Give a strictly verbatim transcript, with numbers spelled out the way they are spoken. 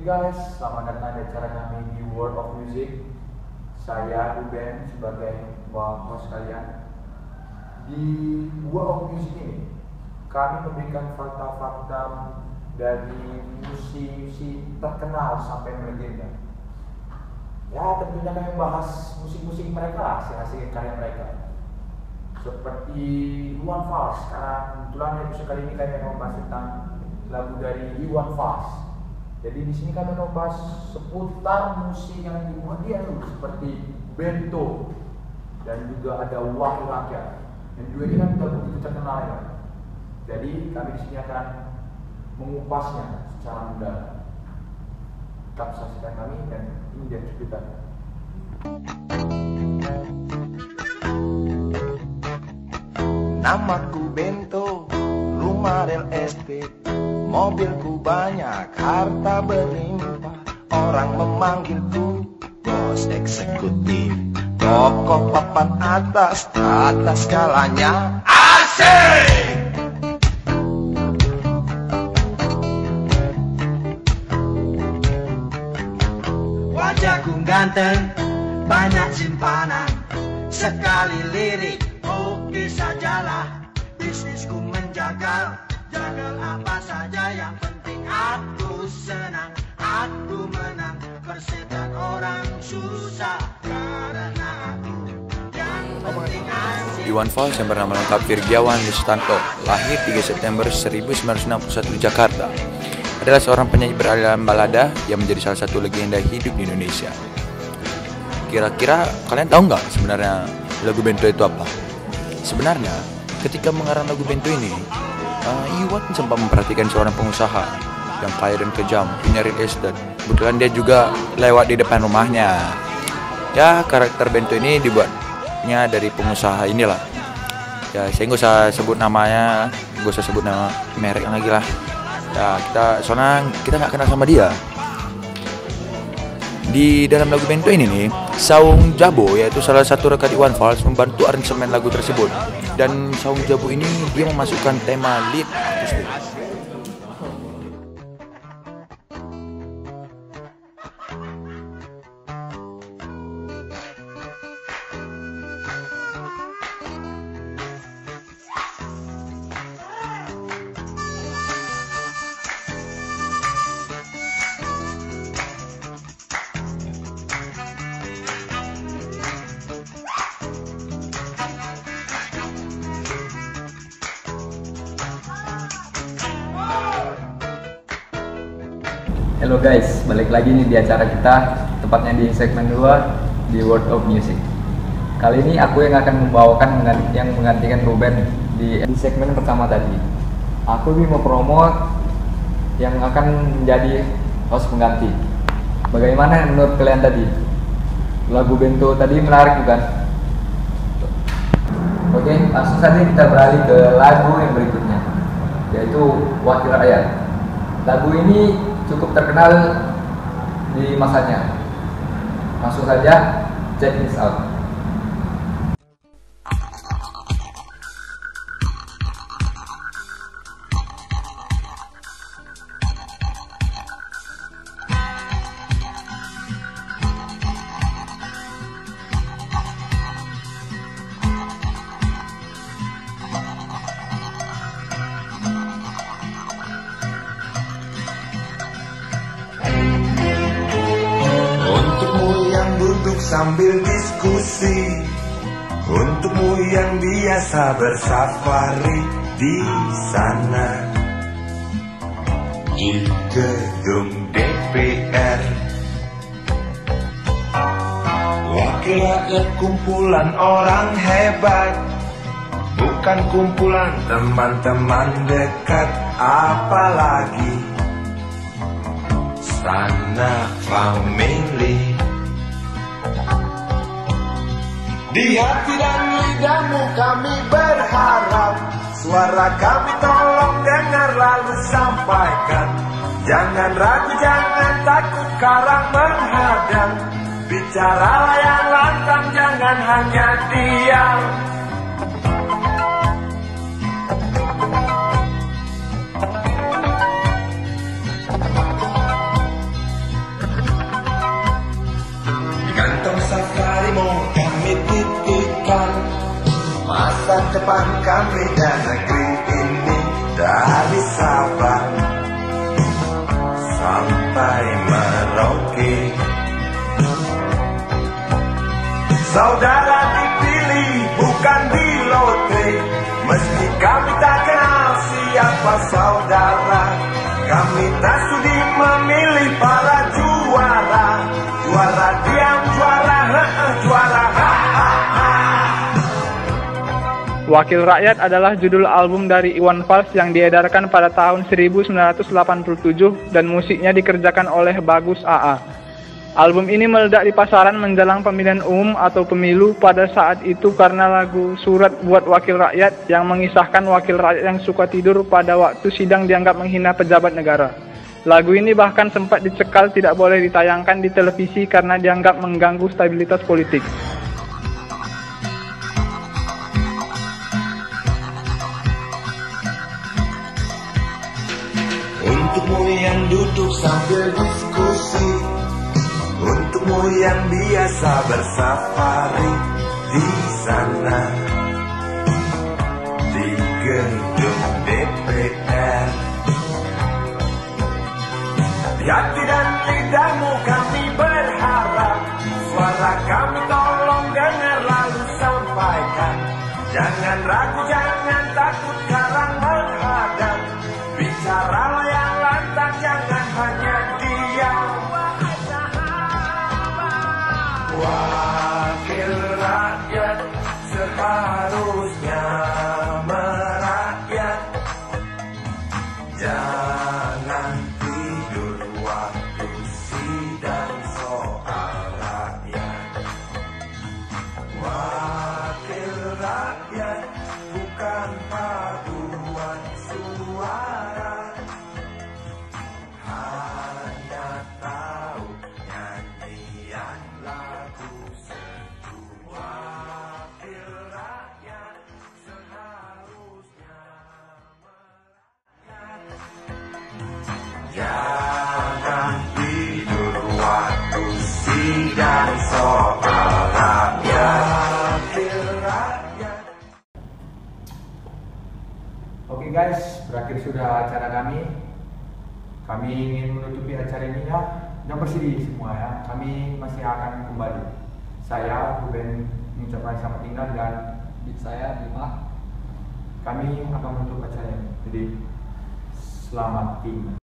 Oke guys, selamat datang di acara kami di World of Music. Saya Ruben sebagai host kalian. Di World of Music ini kami memberikan fakta-fakta dari musisi terkenal sampai melegenda. Ya tentunya kami membahas musik-musik mereka, hasil-hasil karya mereka. Seperti Iwan Fals, karena kebetulan episode kali ini kami akan membahas tentang lagu dari Iwan Fals. Jadi di sini kami membahas seputar musik yang dibuat dia dulu, seperti Bento dan juga ada Wakil Rakyat. Dan dua ini kan sudah begitu terkenal ya. Jadi kami di sini akan mengupasnya secara mendalam. Tetap saksikan kami dan ini dia ceritanya. Namaku Bento, rumah real estate, mobilku banyak, harta berlimpah. Orang memanggilku bos eksekutif, toko papan atas, atas skalanya asik. Wajahku ganteng, banyak simpanan, sekali lirik oke sajalah. Bisnisku menjagal, jagal apa saja, yang penting aku senang, aku menang. Persetan orang susah karena aku yang penting asik. Iwan Fals yang bernama lengkap Virgiawan Listanto, lahir tiga September seribu sembilan ratus enam puluh satu di Jakarta, adalah seorang penyanyi beraliran balada yang menjadi salah satu legenda hidup di Indonesia. Kira-kira kalian tahu nggak sebenarnya lagu Bento itu apa? Sebenarnya ketika mengarang lagu Bento ini, uh, Iwan sempat memperhatikan seorang pengusaha yang kaya dan kejam, punya real estate. Kebetulan dia juga lewat di depan rumahnya. Ya, karakter Bento ini dibuatnya dari pengusaha inilah. Ya, saya nggak usah sebut namanya, nggak usah sebut nama merek lagi lah. Ya, kita soalnya kita nggak kenal sama dia. Di dalam lagu Bento ini nih, Saung Jabo yaitu salah satu rekan Iwan Fals membantu aransemen lagu tersebut. Dan Saung Jabo ini dia memasukkan tema lead akustik. Halo guys, balik lagi nih di acara kita, tepatnya di segmen dua di World of Music. Kali ini aku yang akan membawakan mengganti, yang menggantikan Ruben di, di segmen pertama tadi. Aku ingin mempromot yang akan menjadi host pengganti. Bagaimana menurut kalian tadi? Lagu Bento tadi menarik bukan? Oke, langsung saja kita beralih ke lagu yang berikutnya, yaitu Wakil Rakyat. Lagu ini cukup terkenal di masanya. Langsung saja check this out. Sambil diskusi, untukmu yang biasa bersafari di sana di gedung D P R. Wakil rakyat kumpulan orang hebat, bukan kumpulan teman-teman dekat, apalagi sanak family. Di hati dan lidahmu kami berharap, suara kami tolong dengar lalu sampaikan. Jangan ragu, jangan takut karang menghadang, bicaralah yang lantang, jangan hanya diam. masa depan kami dan negeri ini. Dari Sabang sampai Merauke, saudara dipilih bukan di lotre. Meski kami tak kenal siapa saudara, kami tak sudi memilih para juara. Juara diam, juara ha-ha, juara ha-ha. Wakil Rakyat adalah judul album dari Iwan Fals yang diedarkan pada tahun seribu sembilan ratus delapan puluh tujuh dan musiknya dikerjakan oleh Bagus A A. Album ini meledak di pasaran menjelang pemilihan umum atau pemilu pada saat itu karena lagu Surat Buat Wakil Rakyat yang mengisahkan wakil rakyat yang suka tidur pada waktu sidang dianggap menghina pejabat negara. Lagu ini bahkan sempat dicekal tidak boleh ditayangkan di televisi karena dianggap mengganggu stabilitas politik. Untukmu yang duduk sambil diskusi, untukmu yang biasa bersafari di sana di gedung D P R. Di hati dan lidahmu kami berharap, suara kami tolong dengar lalu sampaikan. Jangan ragu, jangan takut karang menghadap. Bicaralah yang lantang, jangan hanya diam. Wakil rakyat seharusnya merakyat. Jangan tidur waktu sidang soal rakyat. Wakil rakyat bukan paduan suara, hanya tahu nyanyian lagu sendu. Wakil rakyat seharusnya merakyat. Jangan tidur waktu sidang soal rakyat. Wakil rakyat. Oke guys, berakhir sudah acara kami. Kami ingin menutupi acara ini ya. Jangan bersedih semua ya. Kami masih akan kembali. Saya Ruben mengucapkan selamat tinggal dan Saya Bima. kami akan menutup acara ini. Jadi selamat tinggal.